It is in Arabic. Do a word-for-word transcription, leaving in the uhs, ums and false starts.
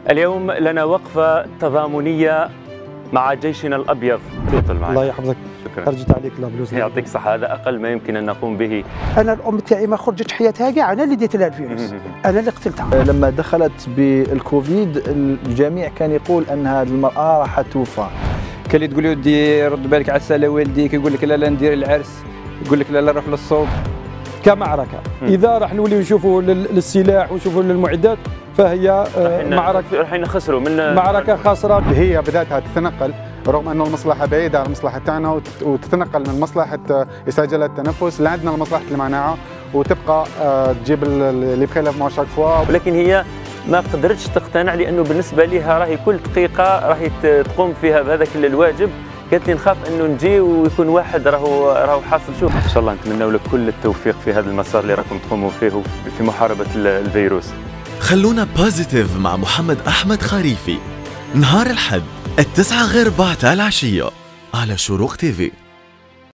اليوم لنا وقفة تضامنية مع جيشنا الأبيض. تفضل معي. الله يحفظك. شكرا. خرجت عليك لابلوز. يعطيك الصحة، هذا أقل ما يمكن أن نقوم به. أنا الأم تاعي ما خرجت حياتها كاع، أنا اللي ديت لها الفيروس، أنا اللي قتلتها. لما دخلت بالكوفيد الجميع كان يقول أن هذه المرأة راح توفى. كان اللي تقول له ودي رد بالك على السلا والديك، يقول لك لا لا ندير العرس، يقول لك لا لا نروح للصوب. كمعركة اذا راح نوليو نشوفوا للسلاح ونشوفوا للمعدات فهي معركة راح نخسروا من معركة خاسرة. هي بدأتها تتنقل رغم أن المصلحة بعيدة عن المصلحة تاعنا، وتتنقل من مصلحة استعجال التنفس لعندنا لمصلحة المناعة، وتبقى تجيب اللي بخلاف مع شاك فوا. ولكن هي ما قدرتش تقتنع، لأنه بالنسبة لها راهي كل دقيقة راهي تقوم فيها بهذاك الواجب. قالت لي نخاف انه نجي ويكون واحد راهو راهو حاصل. شوف ان شاء الله نتمنى لك كل التوفيق في هذا المسار اللي راكم تقوموا فيه في محاربة الفيروس. خلونا بوزيتيف مع محمد أحمد خريفي، نهار الحد التسعة غير ربع تاع العشية على شروق تيفي.